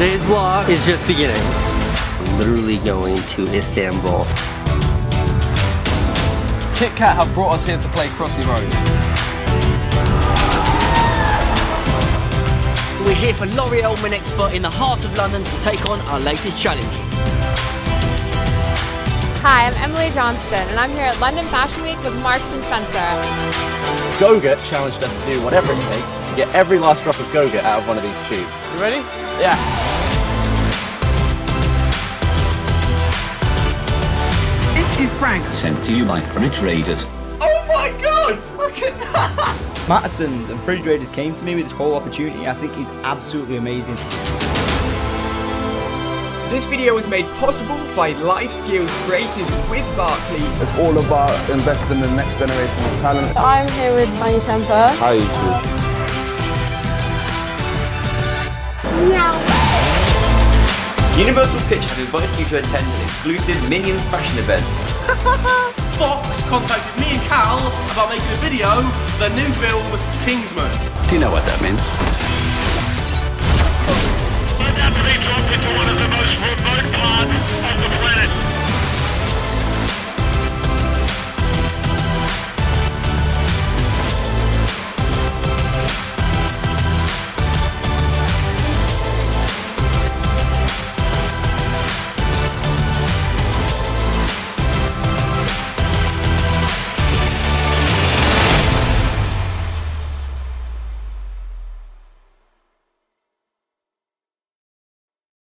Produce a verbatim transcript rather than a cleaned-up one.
Today's vlog is just beginning. I'm literally going to Istanbul. Kit Kat have brought us here to play Crossy Road. We're here for L'Oreal Men Expert in the heart of London to take on our latest challenge. Hi, I'm Emily Johnston, and I'm here at London Fashion Week with Marks and Spencer. Go-Get challenged us to do whatever it takes to get every last drop of Go-Get out of one of these tubes. You ready? Yeah. This is Frank. Sent to you by Fridge Raiders. Oh my god! Look at that! Mattison's and Fridge Raiders came to me with this whole opportunity. I think is absolutely amazing. This video was made possible by Life Skills created with Barclays. It's all about investing in the next generation of talent. I'm here with Tiny Temper. Hi, YouTube. Universal Pictures invites you to attend an exclusive Minions fashion event. Fox contacted me and Cal about making a video for the new film Kingsman. Do you know what that means? We're about to be dropped into one of the most remote parts of the planet.